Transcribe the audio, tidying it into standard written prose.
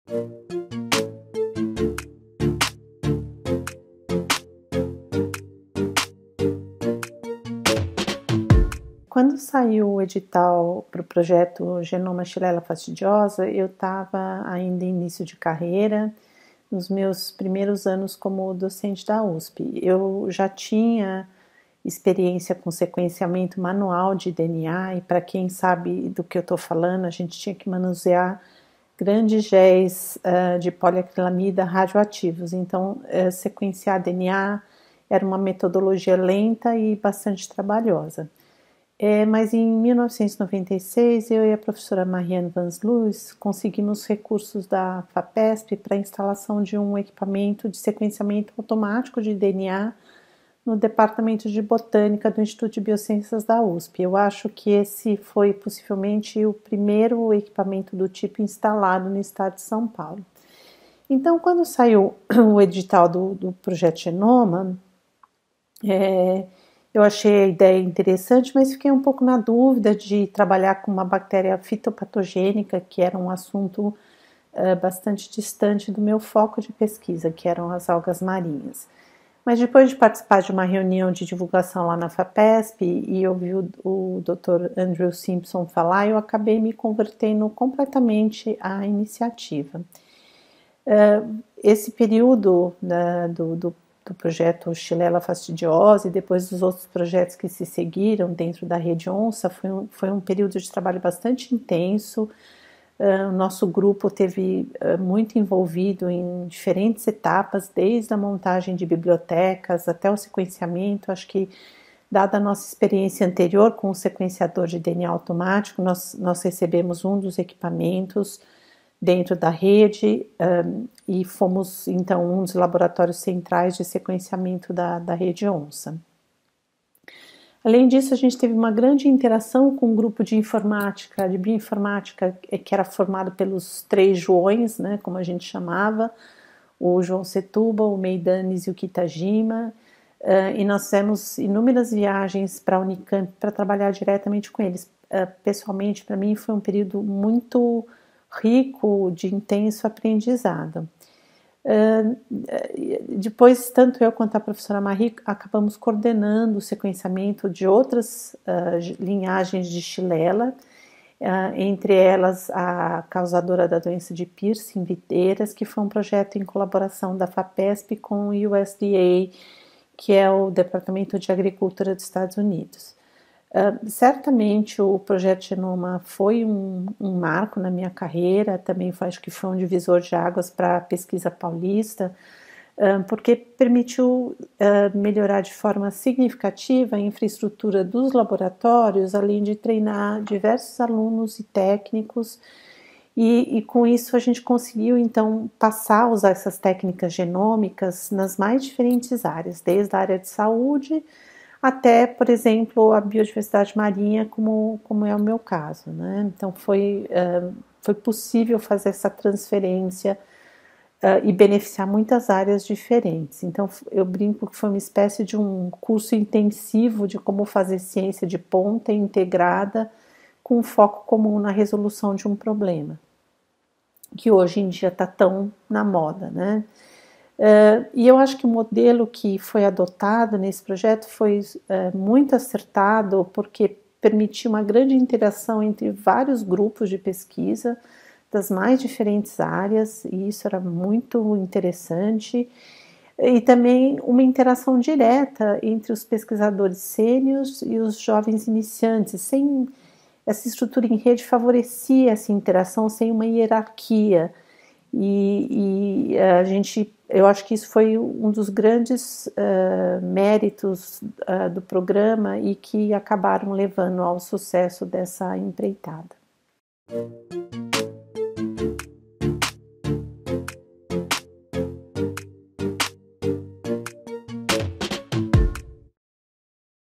Quando saiu o edital para o projeto Genoma Xylella fastidiosa, eu estava ainda em início de carreira, nos meus primeiros anos como docente da USP. Eu já tinha experiência com sequenciamento manual de DNA e, para quem sabe do que eu estou falando, a gente tinha que manusear grandes géis de poliacrilamida radioativos. Então, sequenciar DNA era uma metodologia lenta e bastante trabalhosa. Mas em 1996, eu e a professora Marianne Vansluis conseguimos recursos da FAPESP para a instalação de um equipamento de sequenciamento automático de DNA no Departamento de Botânica do Instituto de Biociências da USP. Eu acho que esse foi possivelmente o primeiro equipamento do tipo instalado no estado de São Paulo. Então, quando saiu o edital do Projeto Genoma, eu achei a ideia interessante, mas fiquei um pouco na dúvida de trabalhar com uma bactéria fitopatogênica, que era um assunto bastante distante do meu foco de pesquisa, que eram as algas marinhas. Mas depois de participar de uma reunião de divulgação lá na FAPESP e ouvir o Dr. Andrew Simpson falar, eu acabei me convertendo completamente à iniciativa. Esse período do projeto Xylella fastidiosa e depois dos outros projetos que se seguiram dentro da Rede Onça foi um período de trabalho bastante intenso. O nosso grupo teve muito envolvido em diferentes etapas, desde a montagem de bibliotecas até o sequenciamento. Acho que, dada a nossa experiência anterior com o sequenciador de DNA automático, nós recebemos um dos equipamentos dentro da rede e fomos, então, um dos laboratórios centrais de sequenciamento da Rede Onça. Além disso, a gente teve uma grande interação com um grupo de informática, de bioinformática, que era formado pelos 3 Joões, né, como a gente chamava, o João Setúbal, o Meidanes e o Kitajima, e nós fizemos inúmeras viagens para a Unicamp para trabalhar diretamente com eles. Pessoalmente, para mim, foi um período muito rico de intenso aprendizado. Depois, tanto eu quanto a professora Marie acabamos coordenando o sequenciamento de outras linhagens de Xylella, entre elas a causadora da doença de Pierce em viteiras, que foi um projeto em colaboração da FAPESP com o USDA, que é o Departamento de Agricultura dos Estados Unidos. Certamente o Projeto Genoma foi um marco na minha carreira, também acho que foi um divisor de águas para a pesquisa paulista, porque permitiu melhorar de forma significativa a infraestrutura dos laboratórios, além de treinar diversos alunos e técnicos, e com isso a gente conseguiu então passar a usar essas técnicas genômicas nas mais diferentes áreas, desde a área de saúde até, por exemplo, a biodiversidade marinha, como é o meu caso, né? Então foi possível fazer essa transferência e beneficiar muitas áreas diferentes. Então eu brinco que foi uma espécie de um curso intensivo de como fazer ciência de ponta integrada com um foco comum na resolução de um problema, que hoje em dia está tão na moda, né? E eu acho que o modelo que foi adotado nesse projeto foi muito acertado, porque permitiu uma grande interação entre vários grupos de pesquisa das mais diferentes áreas, e isso era muito interessante, e também uma interação direta entre os pesquisadores sêniores e os jovens iniciantes. Sem essa estrutura em rede favorecia essa interação sem uma hierarquia, e eu acho que isso foi um dos grandes méritos do programa e que acabaram levando ao sucesso dessa empreitada.